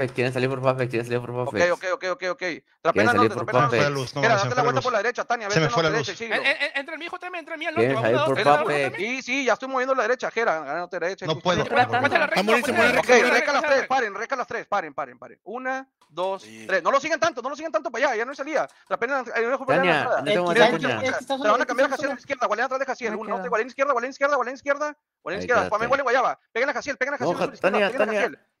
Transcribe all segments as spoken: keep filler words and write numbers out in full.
Puffet, quieren salir por Puffet, quieren salir por Ok, Puffet. ok, ok, ok, ok. Trapena al salir norte, por trapena al Se me fue la Puffet. norte. luz, no Mira, mames, se date me la fue la vuelta luz. por la derecha, Tania, Se me vete fue la norte, derecha y luz. síguelo. En- en- Entra el mijo también, entra el mío al ¿Quieren norte. salir uno, por dos, Vete tres, Puffet? uno también. Sí, sí, ya estoy moviendo la derecha, Jera, ganándote derecha. No justo. puedo. Ponte la recta, A recta, morir, se muere, recta, Ok, recta, recta, reca las recta, tres, recta. paren, reca las tres, paren, paren, paren. Una, dos, Sí. tres. No lo sigan tanto, no lo sigan tanto para allá, ya no hay salida. Trapena, hay una jugada en la Tania, entrada. no tengo Este, Mira, manera, escucha, Tania. escucha. este está Se la van a solo, cambiar a este está Jaciel a la izquierda, Guardián atrás de Jaciel. Me Uno, norte, quedo. Guardián izquierda, Guardián izquierda, Guardián izquierda. Guardián Ahí izquierda, quédate. Spamé, Guardián Guayaba. Peguen a Jaciel, peguen a Jaciel. No, a su izquierda, Tania, peguen a Tania. Jaciel.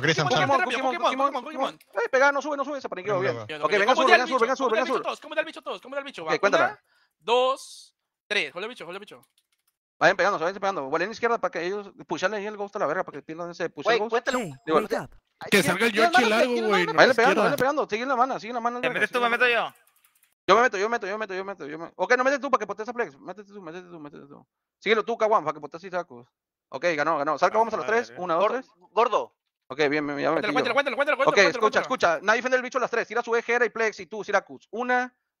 Cristian, Pokémon, Pokémon, rápido, Pokémon, Pokémon, Pokémon. Pokémon. Eh, pega, no sube, no sube, se paniqueó bien. Venga, Ok, venga, ¿Cómo sur, da venga, el sur, bicho? venga, sur, ¿Cómo da venga, el bicho sur. todos? ¿Cómo da el bicho todos? ¿Cómo da el bicho? Va, Ok, cuéntala. una, dos, tres. Hold el bicho, hold el bicho. Vayan pegando, se vayan pegando. Guardián izquierda para que ellos pusharle ahí el ghost a la verga, para que pierdan ese push Güey, ghost. cuéntale. Hey, Digo, wake up. Que salga el Yoshi largo, güey. no Vayan la pegando, vayan izquierda. pegando. Siguen la mana, siguen la mana. ¿Te metes tú, me meto yo? Yo me meto, yo me meto, yo me meto, yo me meto, yo me Ok, no metes tú para que potes a flex. Métete tú, métete tú, métete tú. Síguelo tú, Kawan, para que potes y sacos. Ok, ganó, ganó. Salca, vamos a las tres. Una, dos, tres. Gordo. Ok, bien, bien, ya me metí Cuéntalo, yo. cuéntalo, cuéntalo, cuéntalo, Ok, cuéntalo, escucha, cuéntalo. escucha. Nadie defiende el bicho a las tres. Tira su eje, Hera y Plex y tú, Syracuse. Una,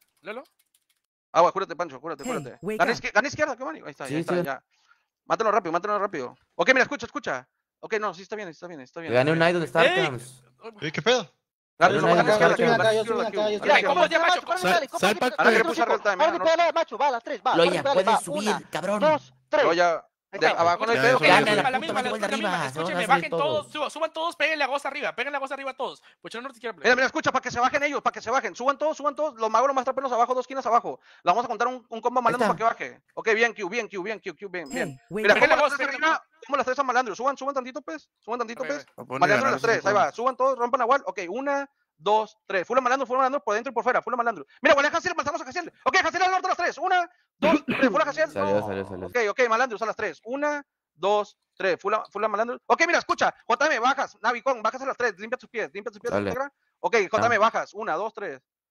Lelo. Agua, cúrate, Pancho, cúrate, Hey, cúrate. wake Gana, up. izquier- gana izquierda, qué manico. Ahí está, Sí, ya está, sí. ya. Mátalo rápido, mátalo rápido. Ok, mira, escucha, escucha. Ok, no, sí está bien, está bien, está bien. Que gane está un bien. night donde está ¡Ey! Arkhams. ¿Y qué pedo? Dale, Yo no, soy gana acá, izquierda, yo aquí, soy gana acá, yo izquierda, soy aquí, acá, yo gana soy Mira, acá. ¿cómo izquierda. ya, macho? Corre, Sal- dale, corre, sal corre, pa'l corre, Ahora que Tres. puso real time, Ahora no, ni pégale, macho, va a las tres, va. Loya, Ahora pégale, puedes va. subir, Una, cabrón. dos, tres. Yo ya, Ahí de está. abajo no hay Ya, pedo. ya, que ya, gane. ya. la La puta, misma, más la igual de misma, arriba, escúcheme, se van a bajen salir todos, todos. suban, suban todos, péguenle a Ghost arriba, péguenle a Ghost arriba todos. Pues no izquierda. Mira, mira, escucha, para que se bajen ellos, para que se bajen. Suban todos, suban todos. Los magos más traperos abajo, dos esquinas abajo. La vamos a contar un, un combo malandro está. para que baje. Ok, bien, Q, bien, Q, bien, Q, Q, bien, bien. Hey, wake Mira, up. como Pégale a las vos, tres pégale a arriba, como las tres a malandro. Suban, suban tantito, pues. Suban tantito, Ok, pues. Va a poner Malandro ganar, las eso sí tres, ahí puedo. va. Suban todos, rompan a wall. Ok, una, dos, tres. Fula malandro, fula malandro por dentro y por fuera. Fula malandro. Mira, Wale Jaciel, pasamos a Jaciel. Ok, Jaciel al norte a las tres. Una, dos, tres. Fula Jaciel. Salió, No. salió, salió. Ok, ok, malandros a las tres. Una, dos, tres. Fula, fula malandro. Ok, mira, escucha. J M, bajas. Navicon, bajas a las tres. Limpia tus pies, limpia tus pies. Dale. integra. Ok, J M, bajas. Una, dos, tres.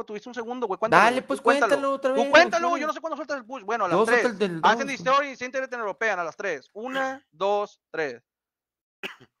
güey, tuviste un segundo, güey. Cuéntalo, Dale, güey, tú pues cuéntalo. cuéntalo otra vez. Tú cuéntalo, Flores. yo no sé cuándo sueltas el push. Bueno, a las Luego suelta tres. el del Hacen dos. Discovery y se internet european a las tres. Una, dos, tres.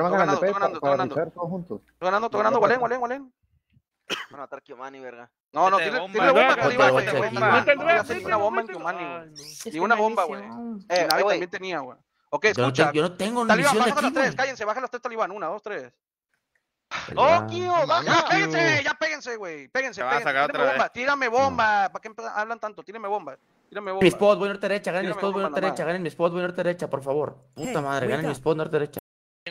Tuvieron más Estoy ganas ganando, de estoy pedo ganando, para estoy ganando. aterrizar todos juntos. Estoy ganando, estoy ganando. Gualen, gualen, gualen. Van a matar a Kiomani, verga. No, no, Vete, tiene, bomba. tiene bomba Vete, acá vete, arriba, vete, güey. vete, No, no, vete, no voy a hacer vete, una bomba en vete. Kiomani, güey. Ay, no. Ni una bomba, güey. Eh, Navi eh, güey. también tenía, güey. Ok, Yo no, escucha. te- yo no tengo Talibán, munición de baja aquí, las tres, güey. cállense, baja las tres Talibán. Una, dos, tres. ¡No, Talibán. Kio! Ya, ¡Baja! péguense, ya péguense, güey. Péguense, Se va a péguense. sacar Tírame otra bomba, vez. tírame bomba. ¿Para qué empe- hablan tanto? Tírame bomba. Tírame bomba. Mi spot, voy norte derecha, ganen mi Tírame spot, voy bomba norte nomás. derecha, ganen mi spot, voy norte derecha, por favor. Puta Hey, madre, wake ganen mi up. spot norte derecha.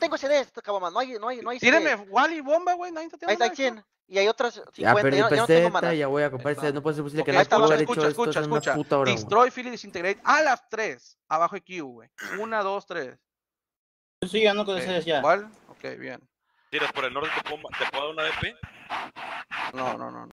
tengo C Ds, cabrón, no hay, no hay, no hay C Ds. Tíreme Wally bomba, güey. Nadie te tiene Ahí está nada. cien. Y hay otras Ya cincuenta. perdí Ya, no- ya no tengo peseta, mana. ya voy a comprar ese. No puede ser posible que Ok, no escucha, puedo haber escucha, hecho escucha, esto en una escucha. puta hora, güey. Destroy, Philly, Disintegrate a las tres. Abajo de Q, güey. Una, dos, tres. Yo estoy llegando con Ok, ese ya. ¿cuál? Ok, bien. Tiras por el norte, te puedo, te puedo dar una D P. No, no, no.